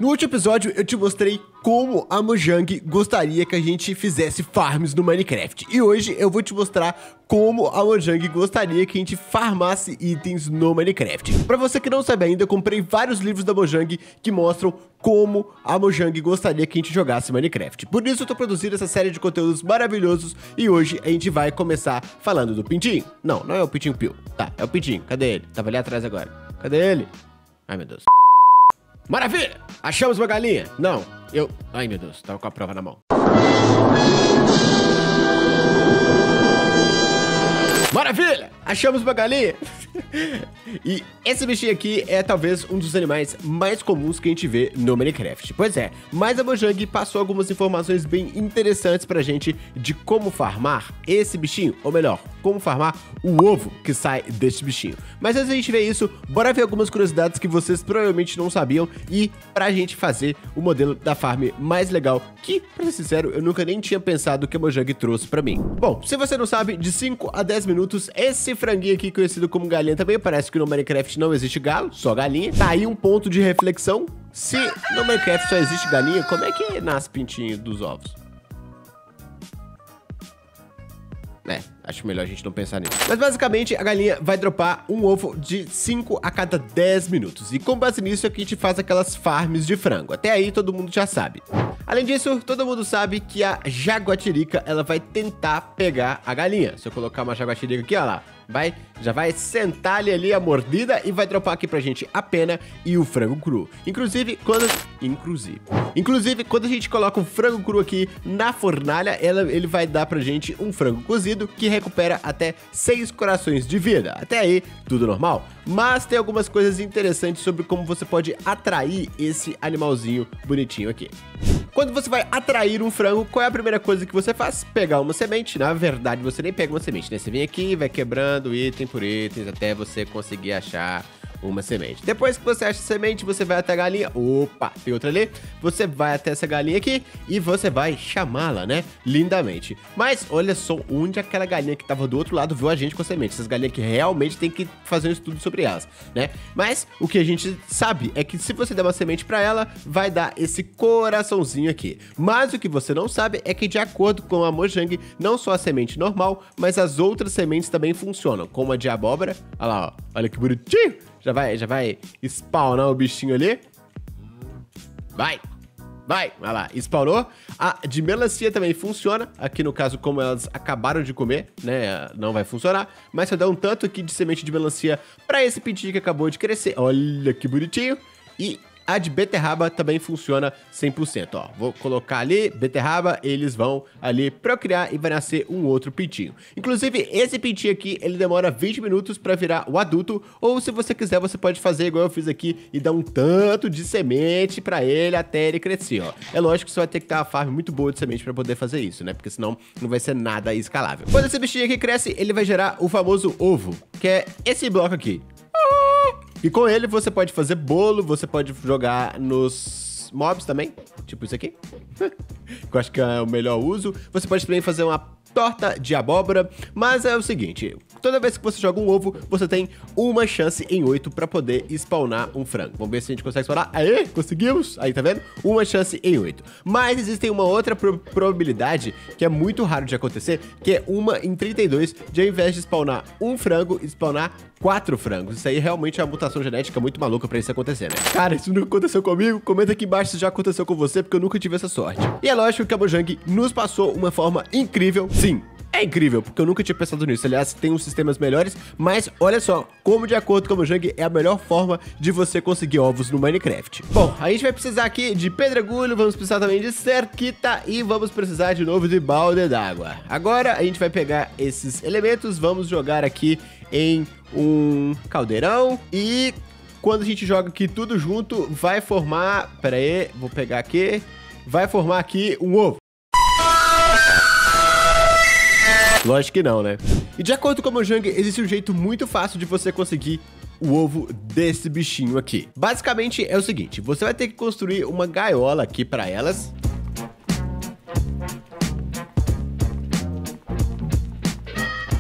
No último episódio eu te mostrei como a Mojang gostaria que a gente fizesse farms no Minecraft. E hoje eu vou te mostrar como a Mojang gostaria que a gente farmasse itens no Minecraft. Pra você que não sabe ainda, eu comprei vários livros da Mojang que mostram como a Mojang gostaria que a gente jogasse Minecraft. Por isso eu tô produzindo essa série de conteúdos maravilhosos e hoje a gente vai começar falando do Pintinho. Não, não é o Pintinho Pio. Tá, é o Pintinho. Cadê ele? Tava ali atrás agora. Cadê ele? Ai, meu Deus. Maravilha! Achamos uma galinha? Não, ai, meu Deus, tava com a prova na mão. Maravilha! Achamos uma galinha! E esse bichinho aqui é talvez um dos animais mais comuns que a gente vê no Minecraft. Pois é, mas a Mojang passou algumas informações bem interessantes pra gente de como farmar esse bichinho, ou melhor, como farmar o ovo que sai desse bichinho. Mas antes da gente ver isso, bora ver algumas curiosidades que vocês provavelmente não sabiam e pra gente fazer o modelo da farm mais legal que, pra ser sincero, eu nunca nem tinha pensado que a Mojang trouxe pra mim. Bom, se você não sabe, de 5 a 10 minutos, esse franguinho aqui conhecido como galinha também, parece que no Minecraft não existe galo, só galinha. Tá aí um ponto de reflexão. Se no Minecraft só existe galinha, como é que nasce pintinho dos ovos? Acho melhor a gente não pensar nisso. Mas basicamente a galinha vai dropar um ovo de 5 a cada 10 minutos. E com base nisso é que a gente faz aquelas farms de frango. Até aí todo mundo já sabe. Além disso, todo mundo sabe que a jaguatirica, ela vai tentar pegar a galinha. Se eu colocar uma jaguatirica aqui, ó lá, já vai sentar-lhe ali a mordida e vai dropar aqui pra gente a pena e o frango cru. Inclusive, quando a gente coloca o frango cru aqui na fornalha, ele vai dar pra gente um frango cozido que recupera até 6 corações de vida. Até aí, tudo normal. Mas tem algumas coisas interessantes sobre como você pode atrair esse animalzinho bonitinho aqui. Quando você vai atrair um frango, qual é a primeira coisa que você faz? Pegar uma semente. Na verdade, você nem pega uma semente, né? Você vem aqui e vai quebrando item por itens até você conseguir achar uma semente. Depois que você acha a semente, você vai até a galinha. Opa, tem outra ali. Você vai até essa galinha aqui e você vai chamá-la, né? Lindamente. Mas olha só onde aquela galinha que tava do outro lado viu a gente com a semente. Essas galinhas que realmente tem que fazer um estudo sobre elas, né? Mas o que a gente sabe é que se você der uma semente pra ela, vai dar esse coraçãozinho aqui. Mas o que você não sabe é que, de acordo com a Mojang, não só a semente normal, mas as outras sementes também funcionam, como a de abóbora. Olha lá, ó. Olha que bonitinho. Já vai spawnar o bichinho ali. Vai, olha lá, spawnou. A de melancia também funciona. Aqui no caso, como elas acabaram de comer, né, não vai funcionar. Mas se eu der um tanto aqui de semente de melancia pra esse pintinho que acabou de crescer, olha que bonitinho. E a de beterraba também funciona 100%, ó. Vou colocar ali, beterraba, eles vão ali procriar e vai nascer um outro pintinho. Inclusive, esse pintinho aqui, ele demora 20 minutos pra virar o adulto, ou se você quiser, você pode fazer igual eu fiz aqui e dar um tanto de semente pra ele até ele crescer, ó. É lógico que você vai ter que ter uma farm muito boa de semente pra poder fazer isso, né? Porque senão não vai ser nada escalável. Quando esse bichinho aqui cresce, ele vai gerar o famoso ovo, que é esse bloco aqui. E com ele você pode fazer bolo, você pode jogar nos mobs também, tipo isso aqui, que eu acho que é o melhor uso. Você pode também fazer uma torta de abóbora, mas é o seguinte, toda vez que você joga um ovo, você tem uma chance em 8 pra poder spawnar um frango. Vamos ver se a gente consegue spawnar. Aê, conseguimos! Aí, tá vendo? Uma chance em 8. Mas existe uma outra probabilidade que é muito raro de acontecer, que é 1 em 32, de ao invés de spawnar um frango, spawnar 4 frangos. Isso aí realmente é uma mutação genética muito maluca pra isso acontecer, né? Cara, isso nunca aconteceu comigo. Comenta aqui embaixo se já aconteceu com você, porque eu nunca tive essa sorte. E é lógico que a Mojang nos passou uma forma incrível. Sim, é incrível, porque eu nunca tinha pensado nisso. Aliás, tem uns sistemas melhores, mas olha só, como de acordo com a Mojang, é a melhor forma de você conseguir ovos no Minecraft. Bom, a gente vai precisar aqui de pedregulho, vamos precisar também de cerquita e vamos precisar de novo de balde d'água. Agora a gente vai pegar esses elementos, vamos jogar aqui em um caldeirão e quando a gente joga aqui tudo junto, vai formar... Pera aí, vou pegar aqui. Vai formar aqui um ovo. Lógico que não, né? E de acordo com a Mojang, existe um jeito muito fácil de você conseguir o ovo desse bichinho aqui. Basicamente é o seguinte, você vai ter que construir uma gaiola aqui pra elas.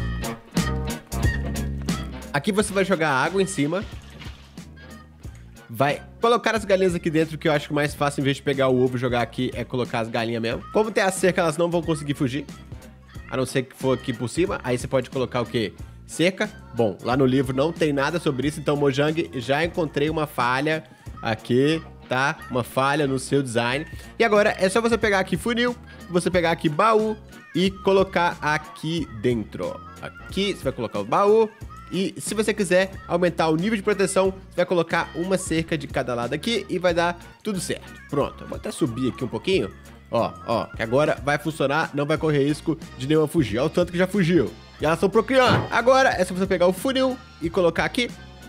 Aqui você vai jogar água em cima. vai colocar as galinhas aqui dentro, que eu acho que o mais fácil, em vez de pegar o ovo e jogar aqui, é colocar as galinhas mesmo. Como tem a cerca, elas não vão conseguir fugir, a não ser que for aqui por cima. Aí você pode colocar o quê? Cerca. Bom, lá no livro não tem nada sobre isso, então, Mojang, já encontrei uma falha aqui, tá? Uma falha no seu design. E agora é só você pegar aqui funil, você pegar aqui baú e colocar aqui dentro. Aqui você vai colocar o baú. E se você quiser aumentar o nível de proteção, você vai colocar uma cerca de cada lado aqui e vai dar tudo certo. Pronto, eu vou até subir aqui um pouquinho. Ó, que agora vai funcionar, não vai correr risco de nenhuma fugir. Olha o tanto que já fugiu. E elas estão procriando. Agora é só você pegar o funil e colocar aqui.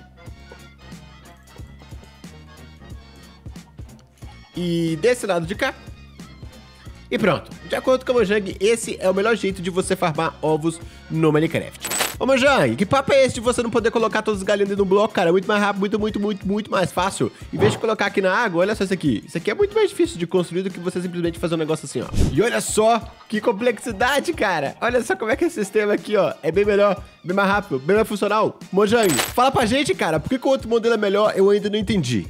E desse lado de cá. E pronto. De acordo com a Mojang, esse é o melhor jeito de você farmar ovos no Minecraft. Ô, Mojang, que papo é esse de você não poder colocar todas as galinhas dentro do bloco, cara? É muito mais rápido, muito mais fácil. Em vez de colocar aqui na água, olha só isso aqui. Isso aqui é muito mais difícil de construir do que você simplesmente fazer um negócio assim, ó. E olha só que complexidade, cara. Olha só como é que esse sistema aqui, ó, é bem melhor, bem mais rápido, bem mais funcional. Mojang, fala pra gente, cara, por que o outro modelo é melhor? Eu ainda não entendi.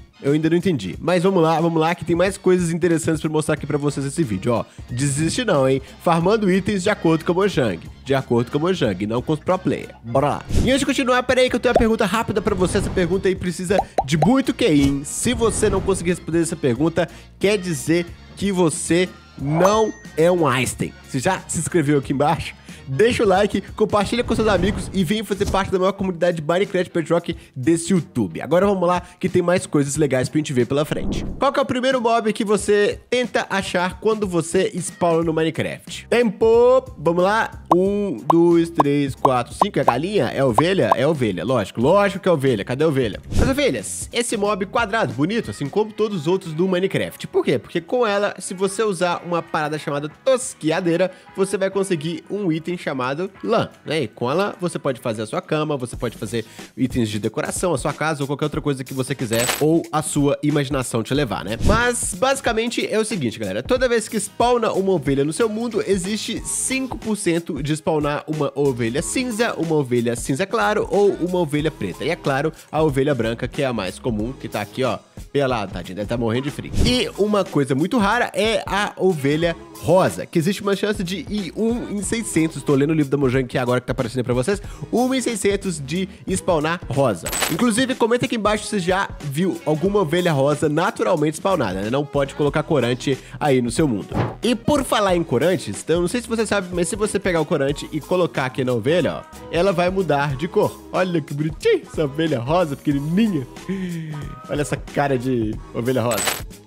Mas vamos lá, que tem mais coisas interessantes pra mostrar aqui pra vocês nesse vídeo, ó. Desiste não, hein? Farmando itens de acordo com a Mojang. De acordo com a Mojang, não com os pro player. Bora lá. E antes de continuar, pera aí que eu tenho uma pergunta rápida pra você. Essa pergunta aí precisa de muito QI, hein? Se você não conseguir responder essa pergunta, quer dizer que você não é um Einstein. Você já se inscreveu aqui embaixo? Deixa o like, compartilha com seus amigos e vem fazer parte da maior comunidade de Minecraft Bedrock desse YouTube. Agora vamos lá que tem mais coisas legais pra gente ver pela frente. Qual que é o primeiro mob que você tenta achar quando você spawna no Minecraft? Tempo! Vamos lá. 1, 2, 3, 4, 5. É galinha? É ovelha? É ovelha, lógico que é ovelha. Cadê a ovelha? As ovelhas, esse mob quadrado, bonito, assim como todos os outros do Minecraft. Por quê? Porque com ela, se você usar uma parada chamada tosquiadeira, você vai conseguir um item chamado lã, né? E com ela você pode fazer a sua cama, você pode fazer itens de decoração, a sua casa ou qualquer outra coisa que você quiser ou a sua imaginação te levar, né? Mas basicamente é o seguinte, galera, toda vez que spawna uma ovelha no seu mundo, existe 5% de spawnar uma ovelha cinza claro ou uma ovelha preta. E é claro, a ovelha branca, que é a mais comum, que tá aqui, ó, pelada, tadinha, deve tá morrendo de frio. E uma coisa muito rara é a ovelha rosa, que existe uma chance de ir 1 em 600, tô lendo o livro da Mojang aqui agora que tá aparecendo pra vocês, 1 em 600 de spawnar rosa. Inclusive, comenta aqui embaixo se você já viu alguma ovelha rosa naturalmente spawnada, né? Não pode colocar corante aí no seu mundo. E por falar em corantes, então, não sei se você sabe, mas se você pegar o corante e colocar aqui na ovelha, ó, ela vai mudar de cor. Olha que bonitinho, essa ovelha rosa pequenininha. Olha essa cara de ovelha rosa.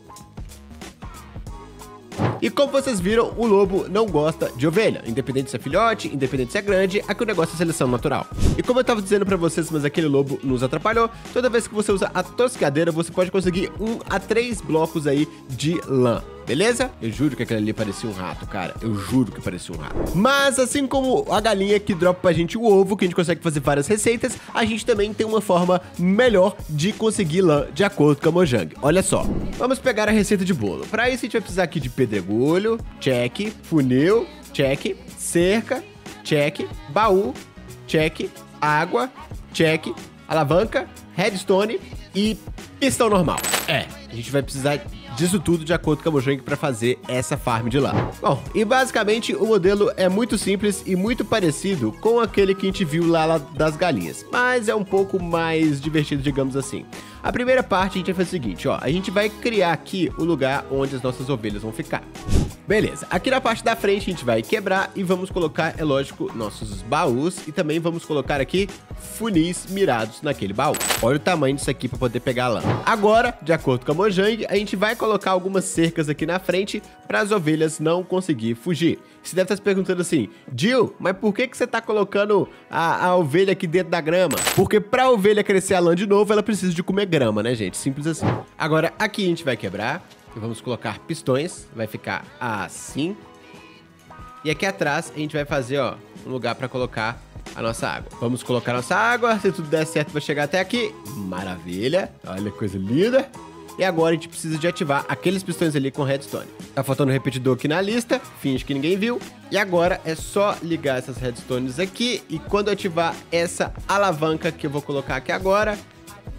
E como vocês viram, o lobo não gosta de ovelha, independente se é filhote, independente se é grande, aqui o negócio é seleção natural. E como eu tava dizendo pra vocês, mas aquele lobo nos atrapalhou, toda vez que você usa a tosquiadeira, você pode conseguir 1 a 3 blocos aí de lã. Beleza? Eu juro que aquele ali parecia um rato, cara. Eu juro que parecia um rato. Mas assim como a galinha que dropa pra gente o ovo, que a gente consegue fazer várias receitas, a gente também tem uma forma melhor de conseguir lã de acordo com a Mojang. Olha só. Vamos pegar a receita de bolo. Pra isso a gente vai precisar aqui de pedregulho, check, funil, check, cerca, check, baú, check, água, check, alavanca, redstone e pistão normal. A gente vai precisar disso tudo de acordo com a Mojang para fazer essa farm de lã. Bom, e basicamente o modelo é muito simples e muito parecido com aquele que a gente viu lá das galinhas, mas é um pouco mais divertido, digamos assim. A primeira parte a gente vai fazer o seguinte, ó, a gente vai criar aqui o lugar onde as nossas ovelhas vão ficar. Beleza, aqui na parte da frente a gente vai quebrar e vamos colocar, é lógico, nossos baús e também vamos colocar aqui funis mirados naquele baú. Olha o tamanho disso aqui para poder pegar lã. Agora, de acordo com a Mojang, a gente vai colocar algumas cercas aqui na frente para as ovelhas não conseguir fugir. Você deve estar se perguntando assim, Jill, mas por que você tá colocando a ovelha aqui dentro da grama? Porque para a ovelha crescer a lã de novo, ela precisa de comer grama, né, gente? Simples assim. Agora, aqui a gente vai quebrar. E vamos colocar pistões, vai ficar assim. E aqui atrás a gente vai fazer, ó, um lugar para colocar a nossa água. Vamos colocar nossa água, se tudo der certo vai chegar até aqui. Maravilha, olha que coisa linda. E agora a gente precisa de ativar aqueles pistões ali com redstone. Tá faltando um repetidor aqui na lista, finge que ninguém viu. E agora é só ligar essas redstones aqui. E quando eu ativar essa alavanca que eu vou colocar aqui agora,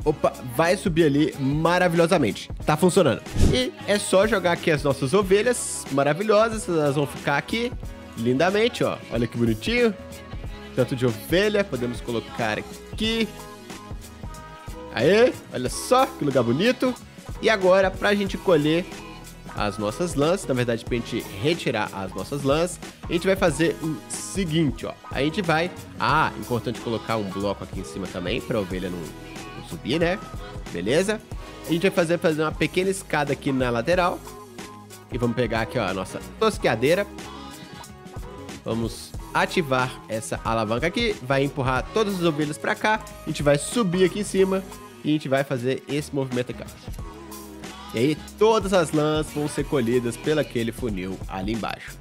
Opa, vai subir ali maravilhosamente. Tá funcionando. E é só jogar aqui as nossas ovelhas maravilhosas. Elas vão ficar aqui lindamente, ó. Olha que bonitinho. Tanto de ovelha. Podemos colocar aqui. Aê, olha só que lugar bonito. E agora, pra gente colher as nossas lãs, na verdade, pra gente retirar as nossas lãs, a gente vai fazer o seguinte, ó. A gente vai... importante colocar um bloco aqui em cima também, pra ovelha não subir, né? Beleza? A gente vai fazer uma pequena escada aqui na lateral. E vamos pegar aqui, ó, a nossa tosqueadeira. Vamos ativar essa alavanca aqui. Vai empurrar todas as ovelhas pra cá. A gente vai subir aqui em cima. E a gente vai fazer esse movimento aqui, ó. E aí todas as lãs vão ser colhidas pelo aquele funil ali embaixo.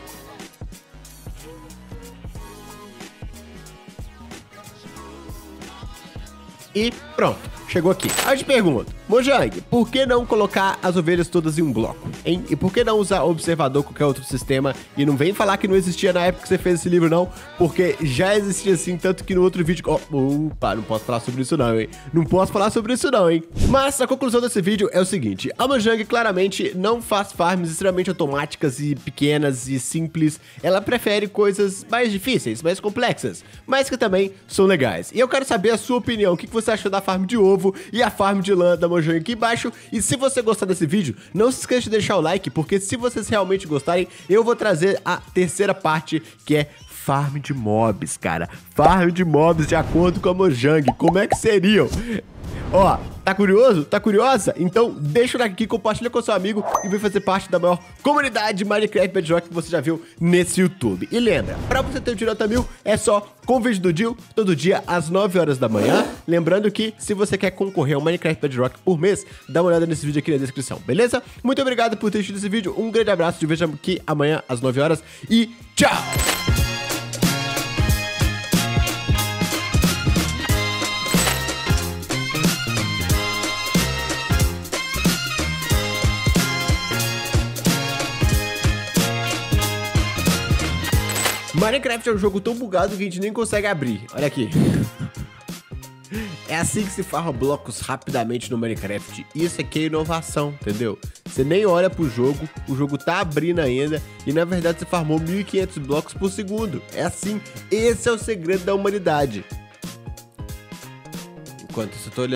E pronto, chegou aqui. Aí eu te pergunto, Mojang, por que não colocar as ovelhas todas em um bloco, hein? E por que não usar observador ou qualquer outro sistema? E não vem falar que não existia na época que você fez esse livro, não, porque já existia sim, tanto que no outro vídeo... Opa, não posso falar sobre isso não, hein? Não posso falar sobre isso não, hein? Mas a conclusão desse vídeo é o seguinte, a Mojang claramente não faz farms extremamente automáticas e pequenas e simples. Ela prefere coisas mais difíceis, mais complexas, mas que também são legais. E eu quero saber a sua opinião, o que você achou da farm de ovo e a farm de lã da Mojang aqui embaixo. E se você gostar desse vídeo, não se esqueça de deixar o like, porque se vocês realmente gostarem, eu vou trazer a terceira parte, que é farm de mobs, cara. Farm de mobs de acordo com a Mojang. Como é que seriam? Ó, tá curioso? Tá curiosa? Então deixa o like aqui, compartilha com seu amigo e vem fazer parte da maior comunidade de Minecraft Bedrock que você já viu nesse YouTube. E lembra, pra você ter o direito a 1000, é só com o vídeo do Dil, todo dia às 9 horas da manhã. Lembrando que se você quer concorrer ao Minecraft Bedrock por mês, dá uma olhada nesse vídeo aqui na descrição, beleza? Muito obrigado por ter assistido esse vídeo, um grande abraço, te vejo aqui amanhã às 9 horas e tchau! Minecraft é um jogo tão bugado que a gente nem consegue abrir. Olha aqui. É assim que se farma blocos rapidamente no Minecraft. Isso aqui é inovação, entendeu? Você nem olha pro jogo, o jogo tá abrindo ainda e na verdade você farmou 1500 blocos por segundo. É assim, esse é o segredo da humanidade. Enquanto você tá olhando